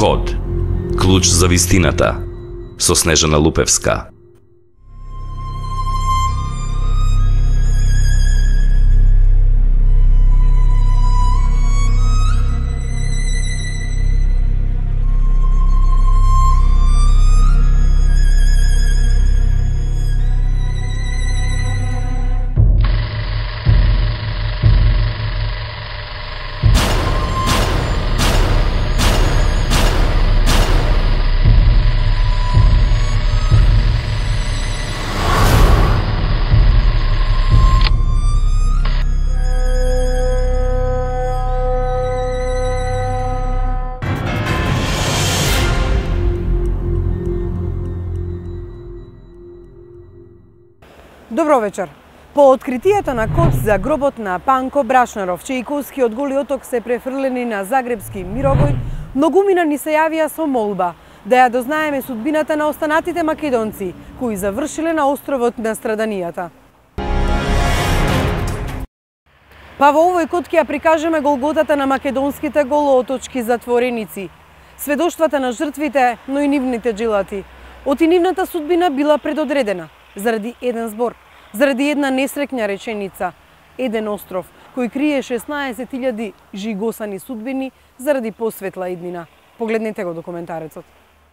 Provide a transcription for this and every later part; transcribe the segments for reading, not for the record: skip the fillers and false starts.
Код. Клуч за вистината. Со Снежана Лупевска. Добро вечер. По откритието на код за гробот на Панко Брашнаров, чиј коски од Голи Оток се префрлени на загребски Мировој, многумина ни се јавија со молба да ја дознаеме судбината на останатите македонци кои завршиле на островот на страданијата. Па во овој код ќе ја прикажеме голготата на македонските голооточки затвореници, сведоштвата на жртвите, но и нивните джилати. Оти нивната судбина била предодредена заради еден збор, заради една несреќна реченица, еден остров кој крие 16.000 жигосани судбини заради посветла иднина. Погледнете го документарецот.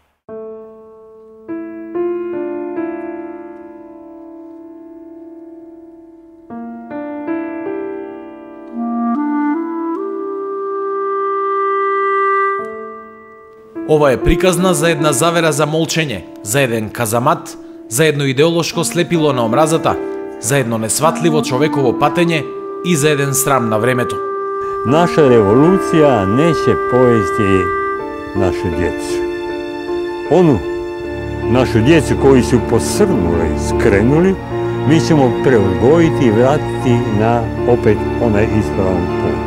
Ова е приказна за една завера за молчење, за еден казамат, за едно идеолошко слепило на омразата, за едно несватливо човеково патење и за еден срам на времето. Наша револуција неće поести нашу дjece. Onu našu djecu koji su posrnuli, skrenuli, mi ćemo preodgojiti i vratiti na opet onaj ispravan put.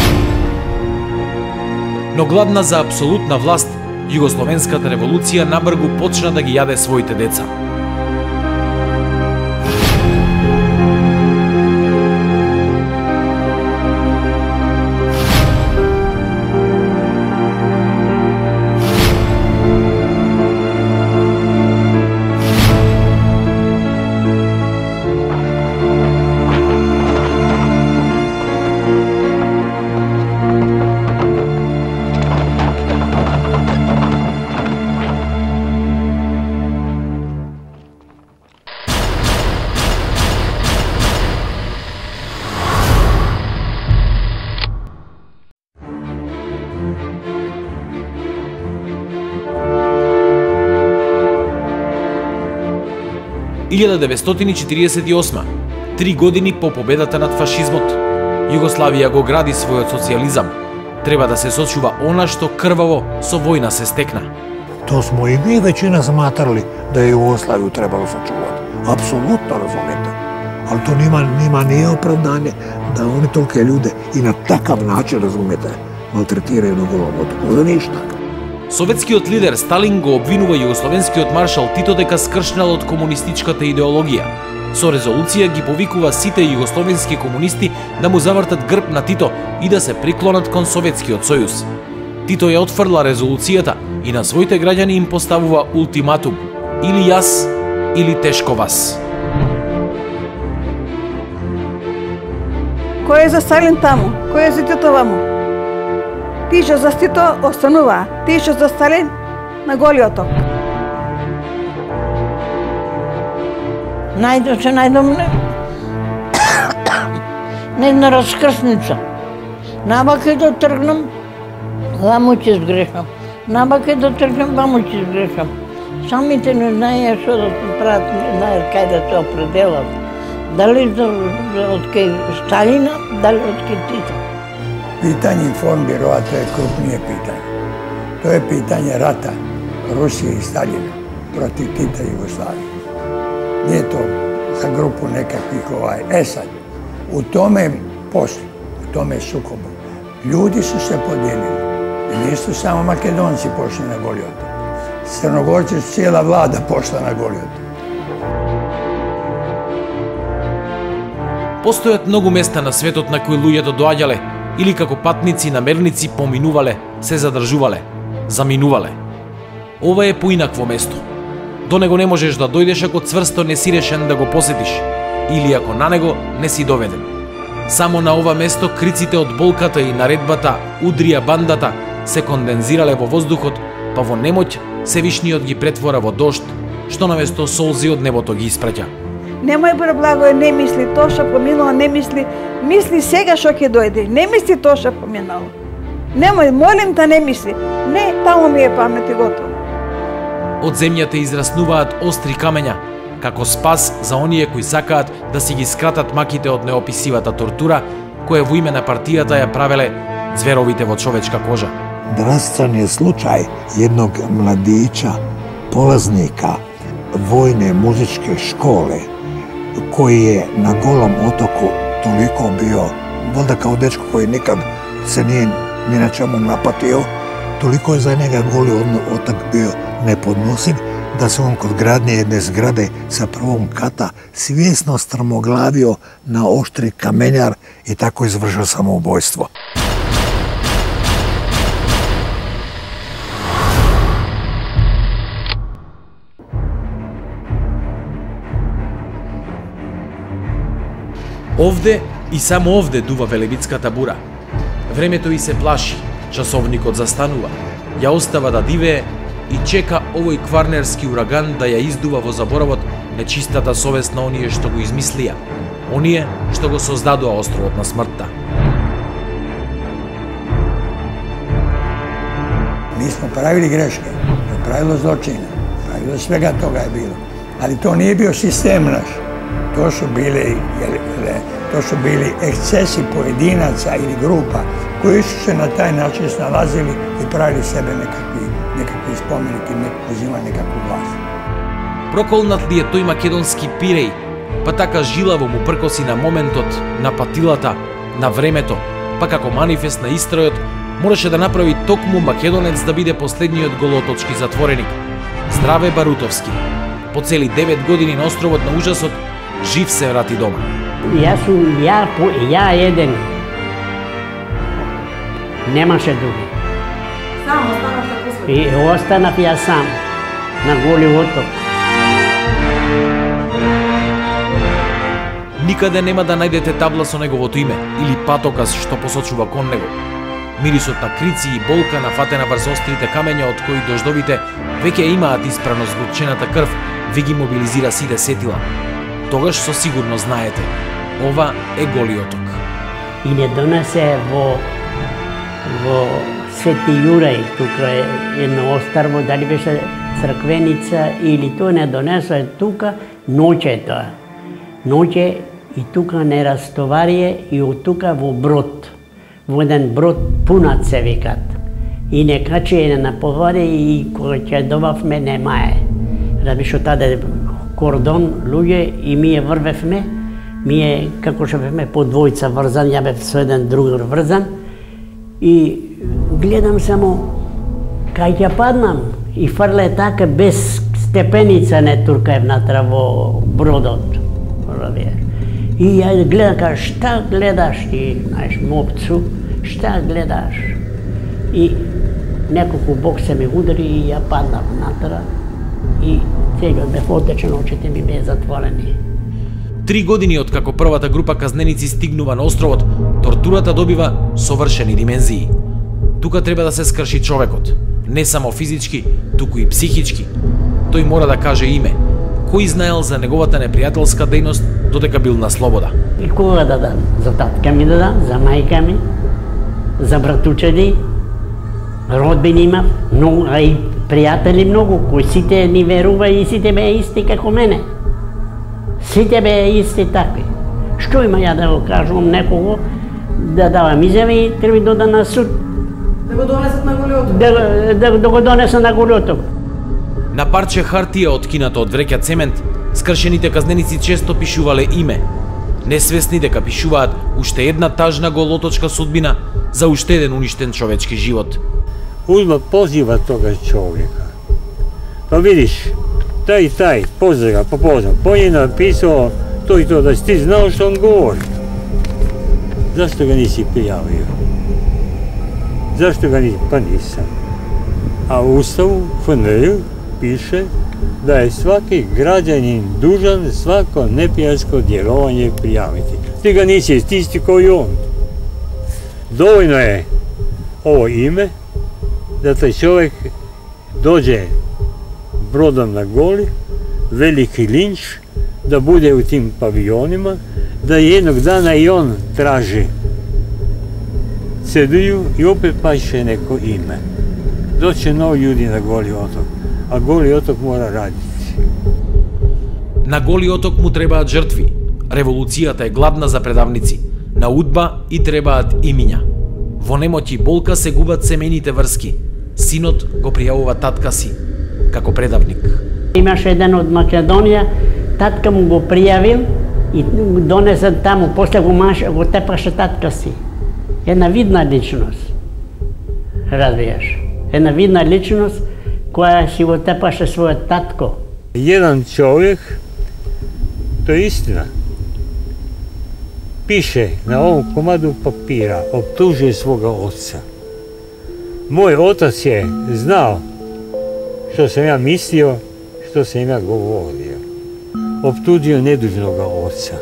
Но гладна за апсолутна власт, југословенската револуција набргу почна да ги јаде своите деца. – 1948, 3 години по победата над фашизмот. Југославија го гради својот социјализам. Треба да се сочува она што крваво со војна се стекна. То смо и ми веćina сматрали да Југославију требало сочувати. Апсолутно, разумете. Ali to nima nije opravdanje da oni tolike ljude i na takav način, razumete, maltretiraju na Golom Otoku. Da ništa. Советскиот лидер Сталин го обвинува југословенскиот маршал Тито дека скршнал од комунистичката идеологија. Со резолуција ги повикува сите југословенски комунисти да му завртат грб на Тито и да се приклонат кон Советскиот сојуз. Тито ја отфрла резолуцијата и на своите граѓани им поставува ултиматум: или јас, или тешко вас. Кој е за Сталин таму? Кој е за Тито ваму? Ти што за Тито останува, ти што за Сталин на Голи Оток. Најдом на една раскрсница. Набаке да тргнам, ваму ќе сгрешам. Набаке да тргнам, ваму ќе сгрешам. Самите не знаеја што да се прават, не знаеја кај да се определат. Дали од кај Сталина, дали од кај Тита. Pitanje informbirova, to je krupnije pitanje. To je pitanje rata Rusije i Staljina protiv Tita i Jugoslavije. Nije to za grupu nekakvih sad, u tome poslu, u tome sukobu, ljudi su se podijelili. I nisu samo Makedonci pošli na Goli Otok. Crnogorci su cijela vlada pošla na Goli Otok. Постојат многу места на светот на кои луѓето доаѓале или како патници намерници поминувале, се задржувале. заминувале. Ова е поинакво место. До него не можеш да дојдеш ако цврсто не си решен да го посетиш, или ако на него не си доведен. Само на ова место криците од болката и наредбата "Удрија бандата" се кондензирале во воздухот, па во немоќ Севишниот ги претвора во дожд, што наместо солзи од небото ги испраќа. Немој Преблагое, не мисли тоа што поминало, не мисли сега што ќе дојде, не мисли тоа што поминало. Немој, молим те, не мисли. Не, таму ми е памет и готово. Од земјата израснуваат остри камења, како спас за оние кои сакаат да си ги скратат маките од неописивата тортура, која во име на партијата ја правеле зверовите во човечка кожа. Drastičan je slučaj jednog mladića, polaznika vojne muzičke škole, koji je na Golom otoku toliko bio, valjda kao dečko koji nikad se nije ni na čemu napatio, toliko je za njega Goli otok bio nepodnosiv, da se on kod gradnje jedne zgrade sa prvom kata svjesno strmoglavio na oštri kamenjar i tako izvršio samoubojstvo. Овде и само овде дува велебитската бура. Времето и се плаши, часовникот застанува, ја остава да дивее и чека овој кварнерски ураган да ја издува во заборавот нечистата совест на оние што го измислија, оние што го создадоа островот на смртта. Mi smo pravili greške, pravilo zločina, pravilo svega toga je bilo. Ali to nije bio sistem naš. To su bili ekscesi pojedinaca ili grupa koji su se na taj način snalazili i pravili sebe nekakvi spomenik i uzimali nekakvu vlast. Проколнат ли е тој македонски пиреј, па така жилаво му пркоси на моментот, на патилата, на времето, па како манифест на истројот, мораше да направи токму македонец да биде последниот голоточки затвореник. Здраве Барутовски. По цели 9 години на островот на ужасот, жив се врати дома. Ја еден. Немаше други. Сам останавте после? И останав ја сам на Голи оток. Никаде нема да најдете табла со неговото име или патокас што посочува кон него. Мирисот на крици и болка нафатена врз острите камења од кои дождовите веќе имаат испрано згорчената крв, ви ги мобилизира сите сетила. Тогаш со сигурно знаете, ова е Голи оток. И не донесе во Свети Јурај, тука е едно острво, дали беше црквеница или тоа не донесе тука, ноќе тоа. Ноќе и тука не растоварие и од тука во брод. Во еден брод пунат се викат. И не качи на повари и кога ќе добавме немае. Раби што таде кордон, луѓе и ние врвевме, ние како што бевме по двојца врзан, ја бев со еден другар врзан и гледам само кај ќе паднам и фрле така без степеница не туркаев натра во бродот. И ја гледам кажа шта гледаш ти, знаеш, мопцу, шта гледаш? И неколку бок се ми удари и ја паднав натра и целиот бев отечен, очите ми беа затворени. 3 години од како првата група казненици стигнува на островот, тортурата добива совршени димензии. Тука треба да се скрши човекот, не само физички, туку и психички. Тој мора да каже име, кој знаел за неговата непријателска дејност додека бил на слобода. И кога да дам? За татка ми да дам, за мајка ми, за братучеди, родбини имав, а и пријатели многу, кои сите ни верува и сите беа исти како мене. Сите беа исти такви. Што има ја да го кажувам некого, да давам изјави и треба да дода на суд. Да го донесат на Голи оток? Да го донесат на Голи оток. На парче хартија откинато од вреќа цемент, скршените казненици често пишувале име, несвесни дека пишуваат уште една тажна голоточка судбина за уште еден уништен човечки живот. Узма позива тога човека. Па видиш, тај, поздрав, по нje написao to i to, da si ti znao što on govori. Zašto ga nisi prijavio? Zašto ga nisi? Pa nisam. A u Ustavu FNR piše da je svaki građanin dužan svako neprijateljsko djelovanje prijaviti. Ti ga nisi isti kao i on. Dovoljno je ovo ime da taj čovjek dođe brodom na Goli, veliki linč, da bude u tim pavionima, da jednog dana i on traži cedulju i opet paše neko ime. Doće novi ljudi na Goli otok, a Goli otok mora raditi. На Голи оток му требаат жртви. Револуцијата е гладна за предавници. На удба и требаат имиња. Во немоќ и болка се губат семејните врски. Синот го пријавува татка си, како предавник. Имаше еден од Македонија, татка му го пријавил и донесен таму, после го тепаше татка си. Една видна личност, разбираш. Една видна личност која си го тепаше својот татко. Jedan čovjek, to je istina, piše na ovom komadu papira, optužuje svoga oca. Moj otac je znao što sam ja mislio, što sam ja govorio. Optužio nedužnoga oca.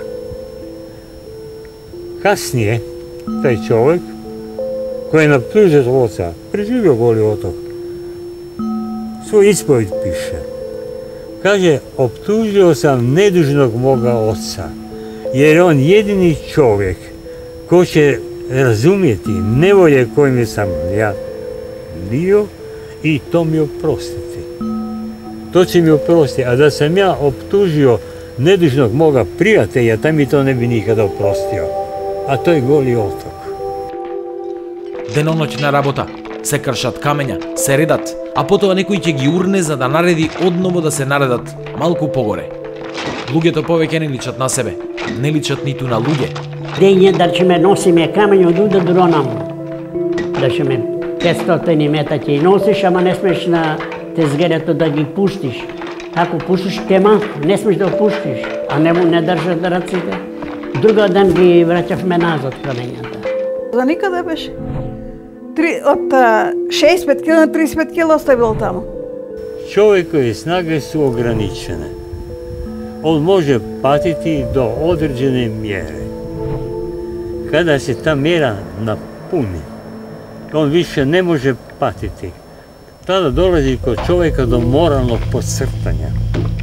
Kasnije, taj čovjek koji je optužio oca, preživio Goli otok, svoj ispovijed piše. Kaže, optužio sam nedužnog moga oca, jer je on jedini čovjek ko će razumjeti nevolje kojim sam ja bio i to mi oprostiti. To će mi oprostiti, a da sam ja optužio nedužnog moga prijatelja, taj mi to ne bi nikada oprostio. A to je Goli otok. Деноноќна работа, се кршат камења, се редат, а потоа некој ќе ги урне за да нареди одново да се наредат малку погоре. Луѓето повеќе не личат на себе, не личат ниту на луѓе. Дење да ќе ме носиме камења од уда до ронаму. Да ќе ме 500 мета ќе и носиш, ама не смеш на тезгерето да ги пуштиш. Ако пуштиш кема, не смеш да го пуштиш, а не држат раците. Друга ден ги враќавме назад камењата. За никаде беше. Od 65 kg na 35 kg ostavilo tamo. Čovjekove snage su ograničene. On može patiti do određene mjere. Kada se ta mjera napuni, on više ne može patiti. Tada dolazi kod čovjeka do moralnog podcrtanja.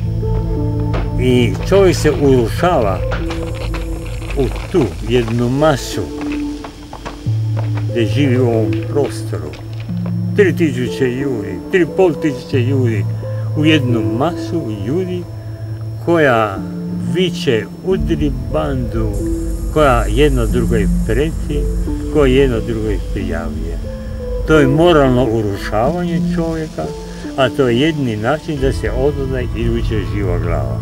I čovjek se urušava u tu jednu masu gdje živi u ovom prostoru. 3000 ljudi, 3500 ljudi u jednu masu ljudi koja viče, udri bandu, koja jedno drugoj preti, koja jedno drugoj prijavljuje. To je moralno urušavanje čovjeka, a to je jedini način da se odvoda iduća živa glava.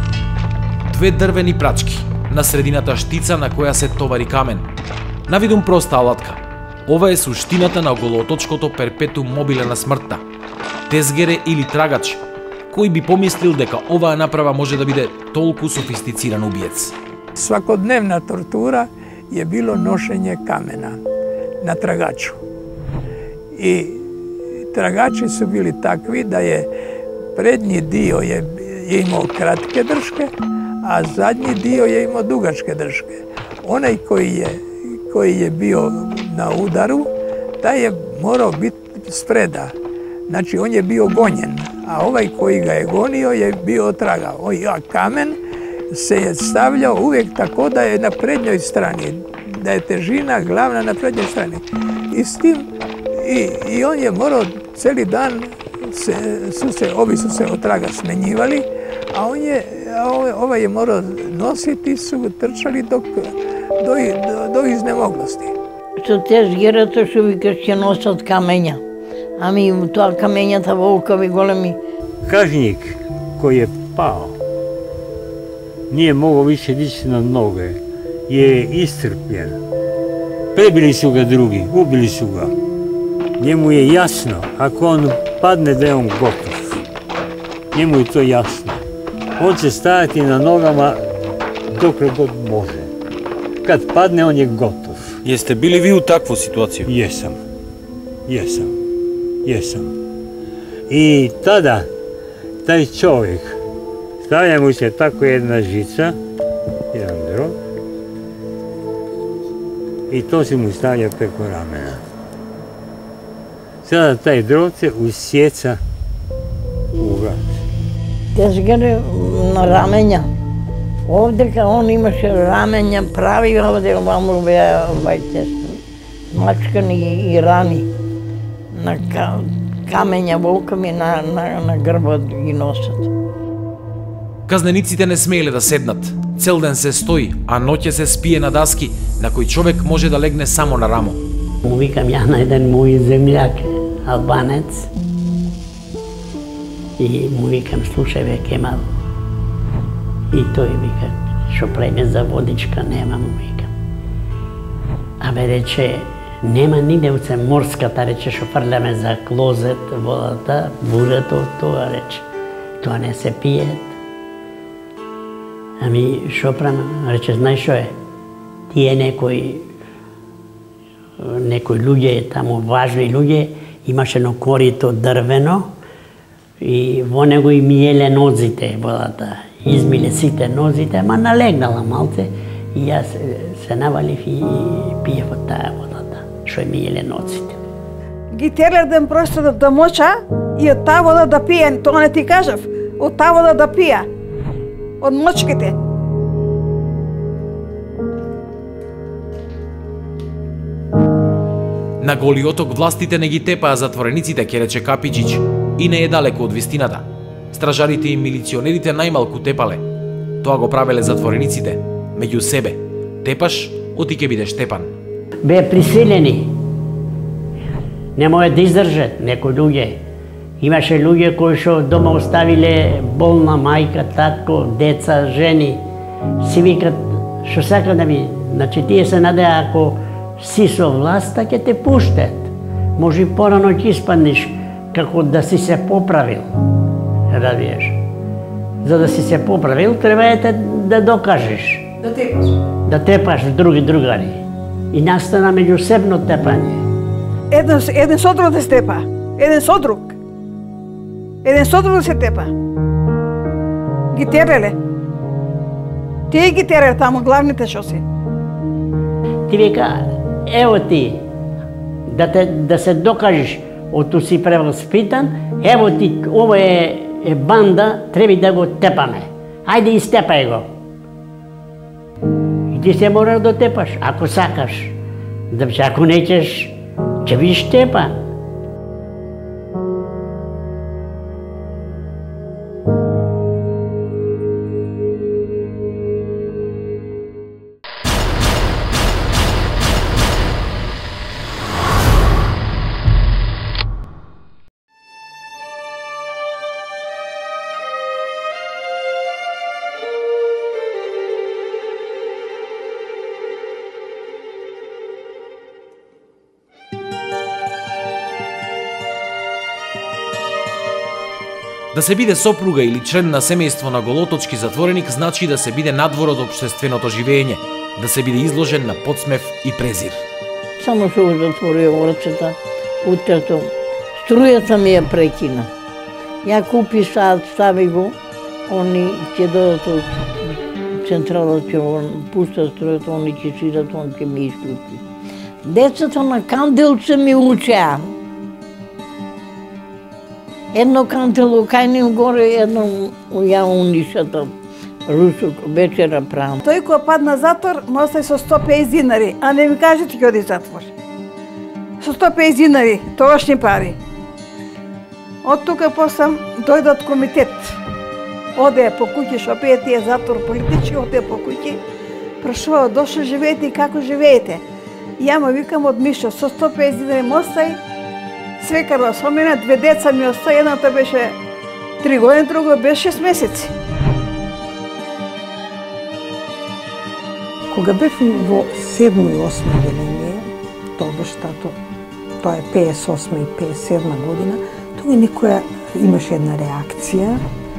Две дрвени прачки, на средината штица на која се товари камен. Навидум проста алатка. Ова е суштината на голооточкото перпетум мобиле на смртта. Тезгере или трагач. Кој би помислил дека оваа направа може да биде толку софистициран убиец? Svakodnevna tortura je bilo nošenje kamena na tragaču. I tragači su bili takvi da je prednji dio je imao kratke drške, a zadnji dio je imao dugačke drške. Onaj koji je bio na udaru, taj je morao biti spreda. Znači, on je bio gonjen, a ovaj koji ga je gonio je bio tragao. A kamen se je stavljao uvijek tako da je na prednjoj strani, da je težina glavna na prednjoj strani. I s tim, i on je morao cijeli dan, ovi su se od traga smenjivali, a ovaj je morao nositi, su trčali do iznemoglosti. Со тезгерата што викаш ќе носат камења. Ами тоа камењата волкови големи. Kažnjik koji je pao, nije mogao više dići na noge, je iscrpljen. Prebili su ga drugi, ubili su ga. Njemu je jasno, ako on padne da je on gotov. Njemu je to jasno. On će stajati na nogama dokle god može. Kad padne, on je gotov. Jeste bili vi u takvu situaciju? Jesam. I tada taj čovjek, stavlja mu se tako jedna žica, jedan drog, i to se mu stavlja preko ramena. Sada taj drog se usjeca u vrat. Tezgare na ramenja. Ovdje kad on imaše ramenja pravi, ovdje ovamo bija mačkani i rani. Na камења волками на грбот ги носат. Казнениците не смееле да седнат. Цел ден се стои, а ноќе се спие на даски, на кој човек може да легне само на рамо. Му викам ја на еден мој земјак, албанец, и му викам, слушај бе, Кемал, и тој вика, шо правиме за водичка, нема, му викам. Абе, рече, нема ниде уце морската, рече, шо фрляме за клозет, водата, бурето, тоа рече. Тоа не се пие. Ами, шо правим? Рече, знај шо е? Тие некои луѓе, таму важни луѓе, имаше едно корито дрвено и во него им јеле нозите водата. Измиле сите нозите, ама налегнала малце и јас се навалив и пиев од таа водата, што ми јеле нозите. Ги терлер ден просто да моча и од таа вода да пие, тоа не ти кажав, од таа вода да пија, од мочките. На Голи оток властите не ги тепаа затворениците, ке рече Капиџич, и не е далеко од вистината. Стражарите и милиционерите најмалку тепале. Тоа го правеле затворениците, меѓу себе. Тепаш, оти ке бидеш тепан. Бе присилени. Не може да издржат некои луѓе. Имаше луѓе кои што дома оставиле болна мајка, татко, деца, жени. Си викат, што сака да ми... Значи, тие се надеа ако си со власта, ќе те пуштат. Може и порано ќе испаднеш, како да си се поправил. Разбираш. За да си се поправил, треба е да докажеш. Да тепаш. Да тепаш други другари. И настана меѓусебно тепање. Еден со друг да се тепа. Еден со друг. Еден со друг да се тепа. Ги тереле. Тие ги тереле таму главните што си. Ти вика, ево ти, да се докажеш, оту си превоспитан, ево ти, ово е банда, треба да го тепаме. Ајде изтепај го. И ти се мора да тепаш, ако сакаш. Ако неќеш, ќе бидеш тепан. Да се биде сопруга или член на семејство на голоточки затвореник значи да се биде надвор од општественото живење, да се биде изложен на подсмев и презир. Само се затворија врацата, утрето, струјата ми ја прекина. Ја купи сад, стави го, они ќе додат од централата, ќе пуста струјата, они ќе сидат, он ќе ми исклучи. Децата на канделце ми учеа. Едно кандело кајним горе, едно ја унишата. Русок, вечера правам. Тој кој падна затвор, ме остави со 150 динари, а не ми каже ти ќе оди затвор. Со 150 динари, тогашни пари. Од тука посам дојдат комитет. Оде по куќи, шо пие тие затвор политички, оде по куќи. Прашува, дошо живеете и како живеете? Ја му викам од Мишо, со 150 динари ме остави, свекарва со мене, 2 деца ми остави, едната беше 3 години, друго беше 6 месеци. Кога бев во 7 и 8 деление, тогаш тоа е 58 и 57 година, тога некоја имаше една реакција.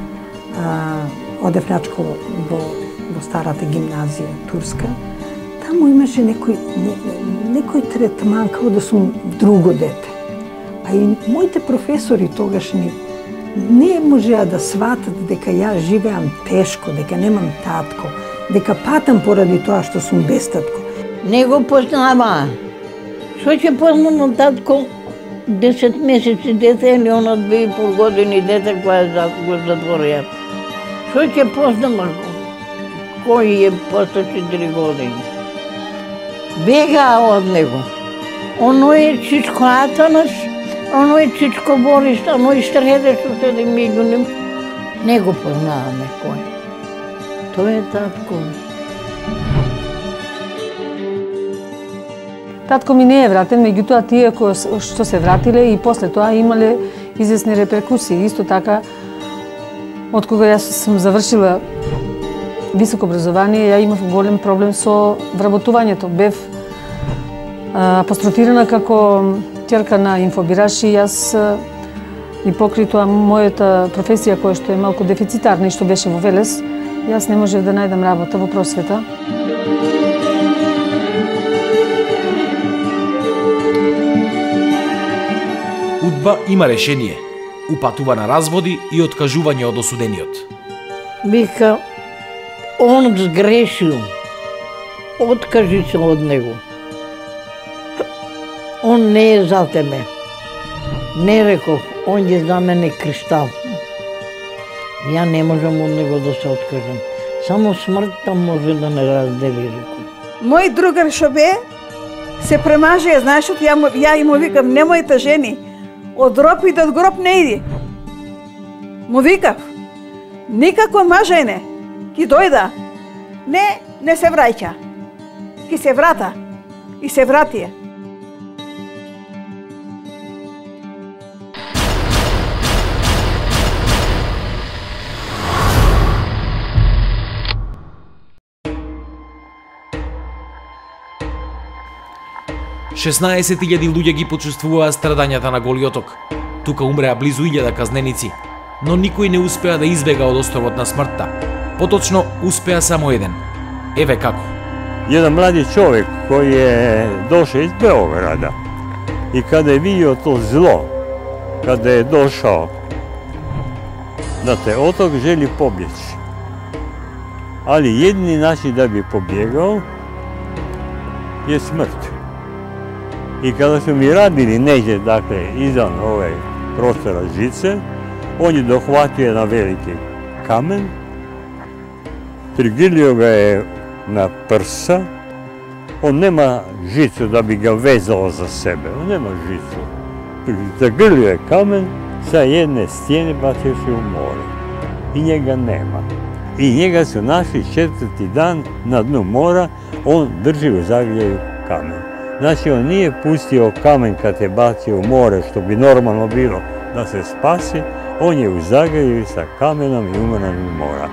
Одев начко во старата гимназија турска. Таму имаше некој третман, како да сум друго дете. А и моите професори тогашни не можеа да сватат дека ја живеам тешко, дека немам татко, дека патам поради тоа што сум без татко. Не го познава. Што ќе познам татко 10 месеци дете или она 2,5 години дете која го затворија. Што ќе познам кој е после 4 години? Бега од него. Оној Чичко Атанас, оној Чичко Борис, оној Штреде што седи меѓу ним. Не го познаваме кој. Тој е татко. Татко ми не е вратен, меѓутоа тие што се вратиле и после тоа имале известни реперкусии. Исто така, од кога јас сум завршила високо образование, ја имав голем проблем со вработувањето. Бев апострофирана како ќерка на инфобираш и јас и покри тоа мојата професија која што е малку дефицитарна и што беше во Велес, јас не можев да најдам работа во просвета. УДБА има решение, упатува на разводи и откажување од осудениот. Вика, он сгрешил, откажи се од него. Он не е за тебе. Не реков, он е за мене криштал. Ја не можам од него да се откажам. Само смртта може да не раздели, реков. Мој другар што бе, се премажеја, знаеш, ја и му викам, немојте жени, од роб и до гроб не иди. Му викав, никако мажене, ки дојда, не се враќа, ки се врата, и се вратија. Шеснаесет илјади луѓе ги почувствуваа страдањата на Голиот оток. Тука умреа близу 1000 казненици, но никој не успеа да избега од островот на смртта. Поточно успеа само еден. Еве како. Jedan mladi čovjek koji je došao iz Beograda i kada je vidio to zlo, kada je došao na taj otok, želi pobjeći. Ali jedini način da bi pobjegao je smrt. I kada su mi radili negdje, dakle, izvan ove prostora žice, on je dohvatio jedan veliki kamen, prigilio ga je na prsa, on nema žicu da bi ga vezao za sebe, on nema žicu. Zagrlio je kamen, sa jedne stijene bacio se u more i njega nema. I njega su našli 4. dan na dnu mora, on drži u zagrljaju kamen. Znači, on nije pustio kamen kad je bacio u more, što bi normalno bilo da se spasi, on je u zagrljaju sa kamenom i umro na dnu mora.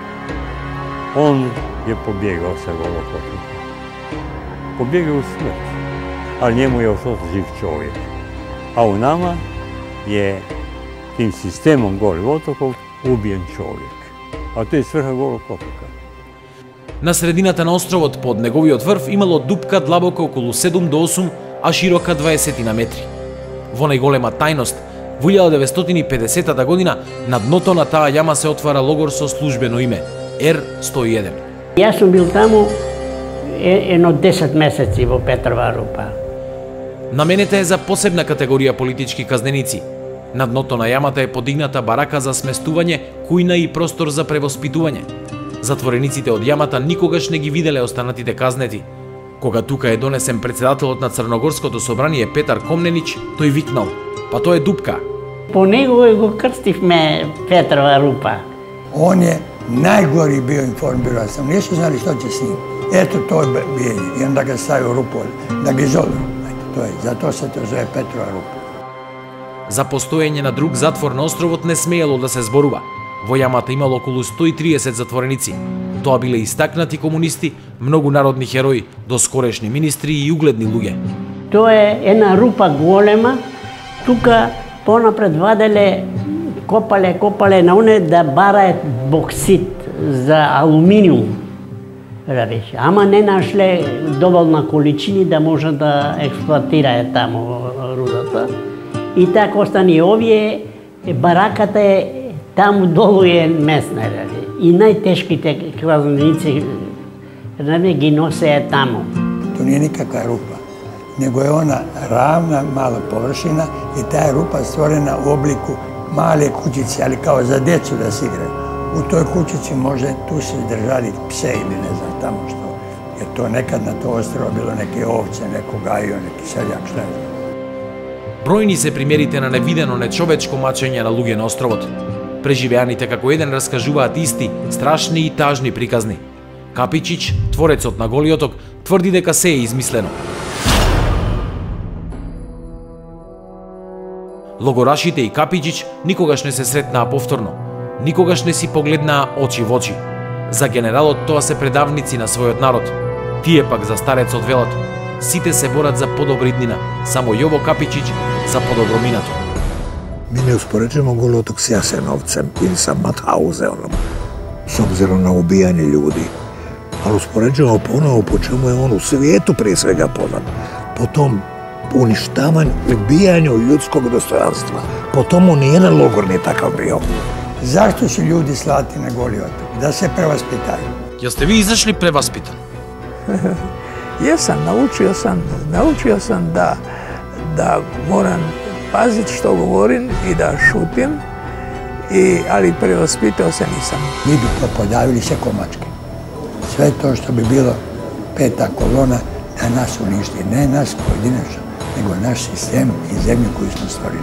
On je pobjegao sa Golog otoka. Pobjegao u smrt, ali njemu je ostao živ čovjek. A u nama je tim sistemom Golog otokov ubijen čovjek. A to je svrha Golog otoka. На средината на островот под неговиот врв имало дупка длабока околу 7 до 8, а широка 20 на метри. Во најголема тајност, во 1950 година на дното на таа јама се отвара логор со службено име Р-101. Јас сум бил таму едно 10 месеци во Петрова Рупа. Наменета е за посебна категорија политички казненици. На дното на јамата е подигната барака за сместување, кујна и простор за превоспитување. Затворениците од јамата никогаш не ги виделе останатите казнети. Кога тука е донесен председателот на Црногорското собрание Петар Комненич, тој викнал: "Па тоа е дупка." По него го крстивме Петрова Рупа. On je najgori bio informirasan, nisu znali što će s njim. Eto, to je bijenje. I onda ga stavio u rupu, da ga izolu. Zato se to zove Petrova Rupa. За постоење на друг затвор на островот не смеело да се зборува. Во јамата имало околу 130 затвореници. Тоа биле истакнати комунисти, многу народни херои, доскорешни министри и угледни луѓе. Тоа е една рупа голема. Тука понапред ваделе, копале на оне да бараат боксит за алуминиум. Рече. Ама не нашле доволна количини да може да експлоатираат таму рудата. И така остани овие, бараката е таму долу е месна, и најтешките кладенци ги носе таму. To nije nikakva rupa, nego je ona ravna, mala površina i ta je rupa stvorena u obliku male kućice, ali kao za djecu da se igraju. U toj kućici može tu se držali pse ili ne znam tamo što. Jer to nekad na to ostrvo bilo neke ovce, neko gajio, neki seljak, šta je. Бројни се примерите на невидено, нечовечко мачење на луѓе на островот. Преживеаните како еден раскажуваат исти, страшни и тажни приказни. Капичич, творецот на Голиоток, тврди дека се е измислено. Логорашите и Капичич никогаш не се сретнаа повторно. Никогаш не си погледнаа очи во очи. За генералот тоа се предавници на својот народ. Тие пак за старецот велат: сите се борат за подобри днина, само Јово Капичич за подобро минато. Mi ne uspoređujemo Goliotok s Jasenovcem ili sa Mathausenom, s obzirom na ubijanje ljudi, ali uspoređujemo ponovo po čemu je on u svijetu prije svega poznat. Po tom uništavanju, ubijanju ljudskog dostojanstva. Po tomu nijedan logor nije takav bio. Zašto su ljudi slati na Goliotok? Da se prevaspitaju. Jeste vi izašli prevaspitan? Jesam, naučio sam da moram paziti što govorim i da šutim, ali prevaspitao se nisam. Mi bi pojavili se komačke. Sve to što bi bilo peta kolona da nas uništi. Ne nas pojedinačno, nego naš sistem i zemlju koju smo stvorili.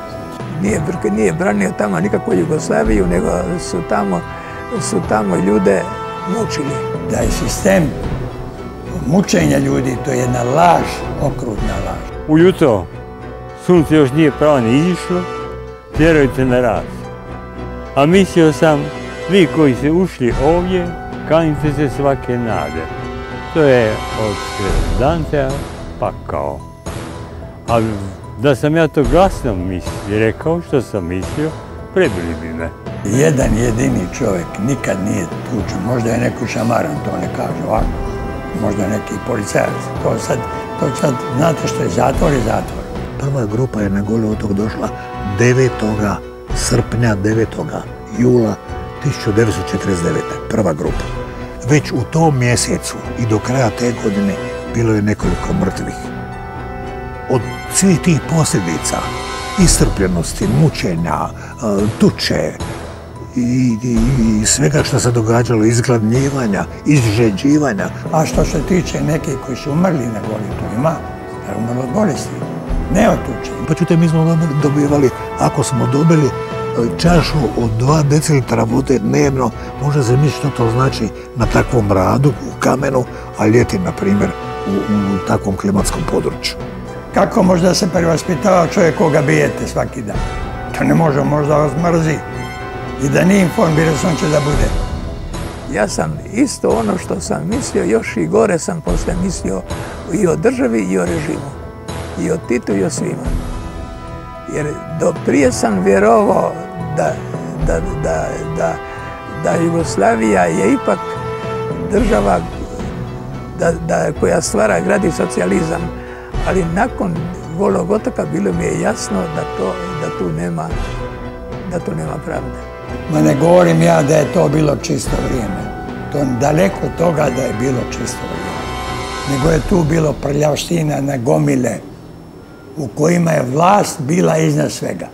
Nije branio tamo nikakvu Jugoslaviju, nego su tamo ljude mučili. Da je sistem mučenja ljudi, to je jedna laž, okrutna laž. Ujutro sunce još nije pravo ni izišlo, vjerujte na raz. A mislio sam, vi koji ste ušli ovdje, kanite se svake nade. To je od Dantea pakao. Ali da sam ja to glasno rekao što sam mislio, prebili bi me. Jedan jedini čovjek nikad nije tučen. Možda je neko šamaran, to ne kaže ovako. Možda je neki policajac. To sad, znate što je zatvor, je zatvor. Prva grupa je na Goliotok došla 9. srpnja, 9. jula 1949. Prva grupa. Već u tom mjesecu i do kraja te godine bilo je nekoliko mrtvih. Od svih tih posljedica, iscrpljenosti, mučenja, tuče i svega što se događalo, izgladnjivanja, izžeđivanja. A što se tiče nekih koji su umrli na Goliotu, ima, jer umrlo od bolesti, ne od tuče. Pa čujte, mi smo dobivali, ako smo dobili čašu od 2 decilitra vode dnevno, može se misliti što to znači na takvom radu, u kamenu, a ljeti, na primjer, u takvom klimatskom području. Kako možda se prevaspitava čovjek koga bijete svaki dan? To ne može, možda vas mrzi. I da nije informiran, on će da bude. Ja sam isto ono što sam mislio, još i gore sam posle mislio i o državi i o režimu. I o Titu i o svima. Jer do prije sam vjerovao da Jugoslavija je ipak država koja stvara, gradi socijalizam. Ali nakon Golog otoka bilo mi je jasno da tu nema pravde. Ma ne govorim ja da je to bilo čisto vrijeme. To daleko od toga da je bilo čisto vrijeme. Nego je tu bilo prljavština na gomile u kojima je vlast bila iznad svega.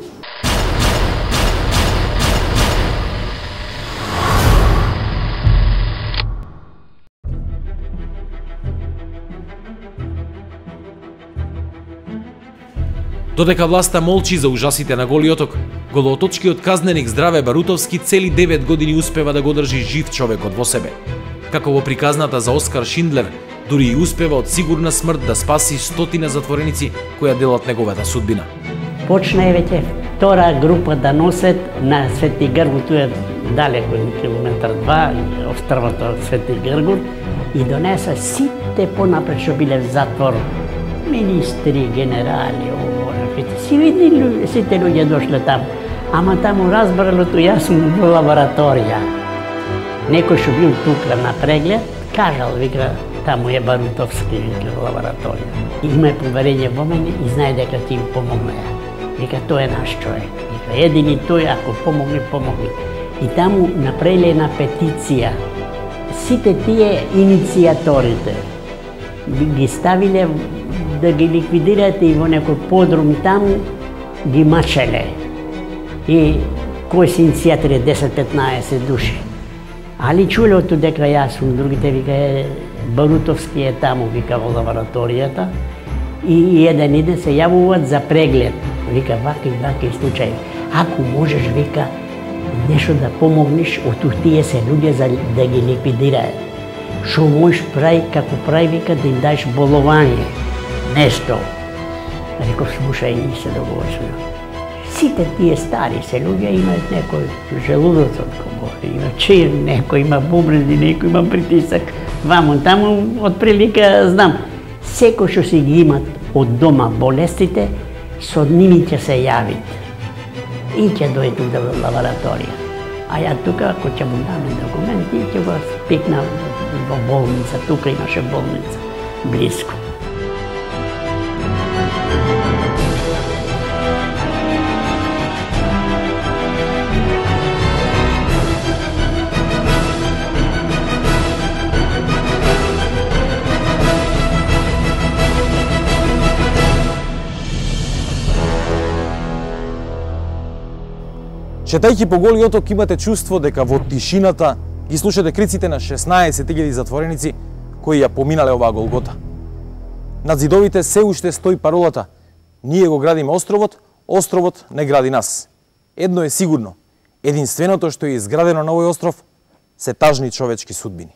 Додека власта молчи за ужасите на Голиоток, голооточкиот казненик Здраве Барутовски цели 9 години успева да го држи жив човекот во себе. Како во приказната за Оскар Шиндлер, дури и успева од сигурна смрт да спаси стотина затвореници која делат неговата судбина. Почна е веќе втора група да носет на Свети Гргур, тоа е далеко, километар 2, острвото Свети Гргур, и донеса сите понапред што биле в затвор, министри, генерали, си видели сите луѓе дошле таму. Ама таму разбралото, јас сум во лабораторија. Некој што бил тука на преглед, кажал, вика, таму е Барутовски, вика, лабораторија. Има поверење во мене и знае дека ти им помогнеја. Вика, тој е наш човек. Едини тој, ако помогне, помогне. И таму направиле една петиција. Сите тие иницијаторите ги ставиле да ги ликвидирате и во некој подрум таму ги мачеле. И кои се иницијатори 10-15 души. Али чуле од тоа дека јас сум, другите вика Барутовски е таму, вика во лабораторијата. И еден ден се јавуваат за преглед. Вика вака и случај. Ако можеш, вика, нешто да помогнеш од тие се луѓе за да ги ликвидираат. Шо можеш прави, како прави, вика, да им даеш боловање. Нешто. Реков, слушај, и се договориш. Сите тие стари се луѓе имаат некој желудоцот, има чир, некој има бубрези, некој има притисак. Ваму, таму, од прилика, знам. Секој што си ги имат од дома болестите, со ними ќе се јавит. И ќе дојде тука во лабораторија. А ја тука, ако ќе му даме документи, ќе го спикна во болница. Тука имаше болница, близко. Шетајќи по Голиот оток имате чувство дека во тишината ги слушате криците на 16.000 затвореници кои ја поминале оваа Голгота. Над зидовите се уште стои паролата: ние го градиме островот, островот не гради нас. Едно е сигурно, единственото што е изградено на овој остров се тажни човечки судбини.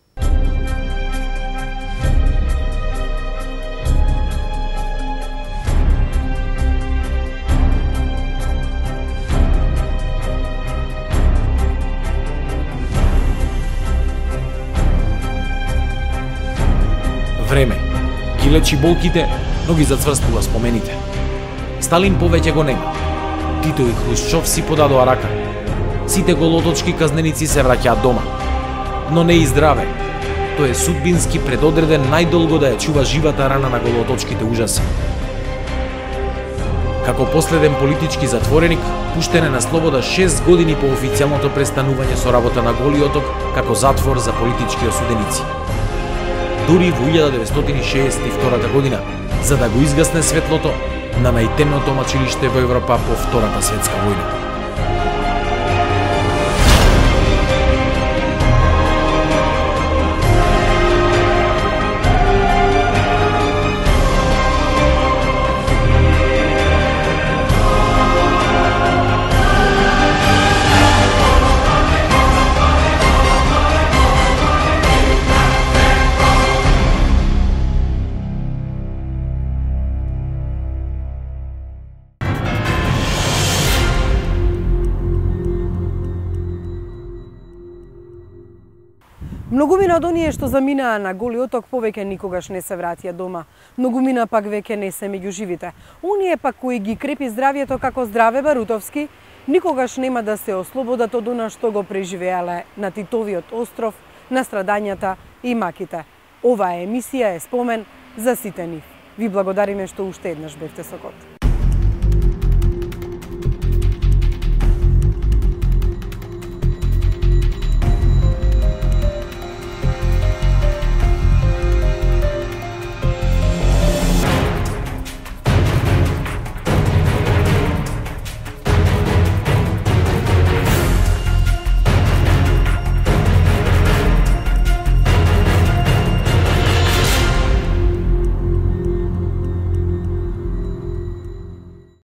Време ги лечи болките, но ги зацврстува спомените. Сталин повеќе го нема. Тито и Хрушчов си подадоа рака. Сите голоточки казненици се враќаат дома. Но не и здраве. Тој е судбински предодреден најдолго да ја чува живата рана на голоточките ужаси. Како последен политички затвореник, пуштен е на слобода 6 години по официјалното престанување со работа на Голи оток како затвор за политички осуденици. Дури во 1962 година, за да го изгасне светлото на најтемното мачилиште во Европа по Втората светска војна. Многумина од оние што заминаа на Голи оток повеќе никогаш не се вратија дома. Многумина пак веќе не се меѓу живите. Оние пак кои ги крепи здравието како Здраве Барутовски, никогаш нема да се ослободат од она што го преживеале на Титовиот остров, на страдањата и маките. Оваа емисија е спомен за сите нив. Ви благодариме што уште еднаш бевте со Кот.